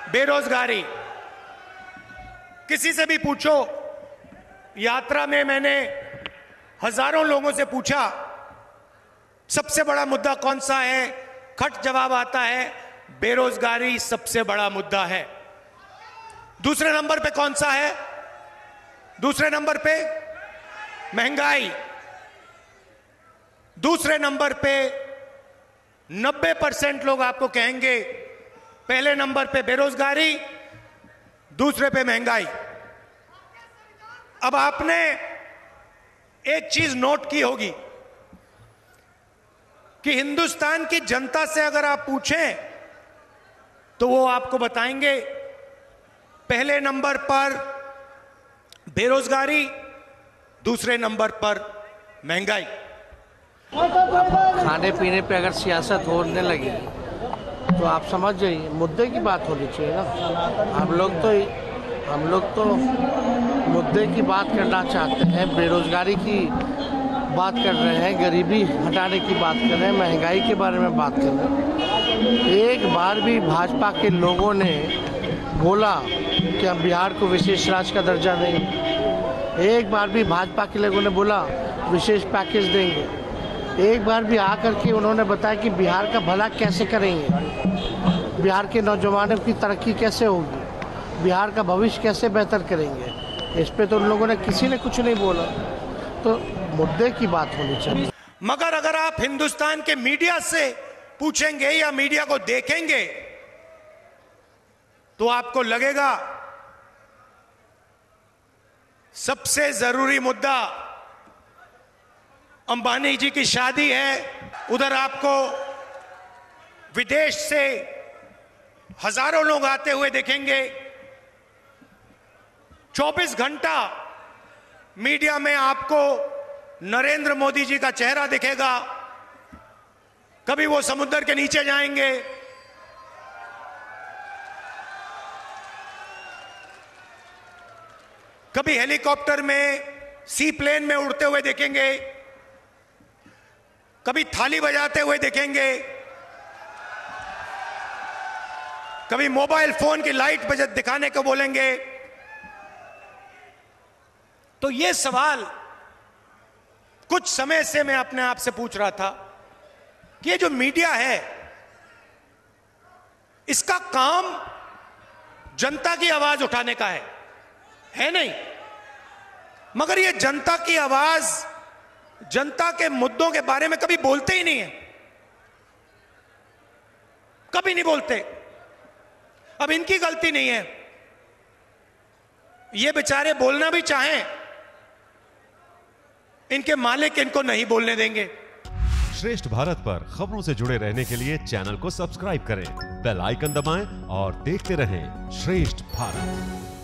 बेरोजगारी। किसी से भी पूछो, यात्रा में मैंने हजारों लोगों से पूछा सबसे बड़ा मुद्दा कौन सा है, खट जवाब आता है बेरोजगारी सबसे बड़ा मुद्दा है। दूसरे नंबर पे कौन सा है? दूसरे नंबर पे महंगाई। दूसरे नंबर पे 90% लोग आपको कहेंगे पहले नंबर पे बेरोजगारी, दूसरे पे महंगाई। अब आपने एक चीज नोट की होगी कि हिंदुस्तान की जनता से अगर आप पूछें तो वो आपको बताएंगे पहले नंबर पर बेरोजगारी, दूसरे नंबर पर महंगाई। खाने पीने पे अगर सियासत होने लगी तो आप समझ जाइए मुद्दे की बात होनी चाहिए ना। हम लोग तो मुद्दे की बात करना चाहते हैं, बेरोजगारी की बात कर रहे हैं, गरीबी हटाने की बात कर रहे हैं, महंगाई के बारे में बात कर रहे हैं। एक बार भी भाजपा के लोगों ने बोला कि हम बिहार को विशेष राज्य का दर्जा देंगे। एक बार भी भाजपा के लोगों ने बोला विशेष पैकेज देंगे। एक बार भी आकर के उन्होंने बताया कि बिहार का भला कैसे करेंगे, बिहार के नौजवानों की तरक्की कैसे होगी, बिहार का भविष्य कैसे बेहतर करेंगे। इस पे तो उन लोगों ने किसी ने कुछ नहीं बोला। तो मुद्दे की बात होनी चाहिए। मगर अगर आप हिंदुस्तान के मीडिया से पूछेंगे या मीडिया को देखेंगे तो आपको लगेगा सबसे जरूरी मुद्दा अंबानी जी की शादी है। उधर आपको विदेश से हजारों लोग आते हुए देखेंगे। 24 घंटा मीडिया में आपको नरेंद्र मोदी जी का चेहरा दिखेगा। कभी वो समुद्र के नीचे जाएंगे, कभी हेलीकॉप्टर में, सी प्लेन में उड़ते हुए देखेंगे, कभी थाली बजाते हुए देखेंगे, कभी मोबाइल फोन की लाइट बजत दिखाने को बोलेंगे। तो ये सवाल कुछ समय से मैं अपने आप से पूछ रहा था कि ये जो मीडिया है इसका काम जनता की आवाज उठाने का है नहीं? मगर ये जनता की आवाज, जनता के मुद्दों के बारे में कभी बोलते ही नहीं है, कभी नहीं बोलते। अब इनकी गलती नहीं है, ये बेचारे बोलना भी चाहें, इनके मालिक इनको नहीं बोलने देंगे। श्रेष्ठ भारत पर खबरों से जुड़े रहने के लिए चैनल को सब्सक्राइब करें, बेल आइकन दबाएं और देखते रहें श्रेष्ठ भारत।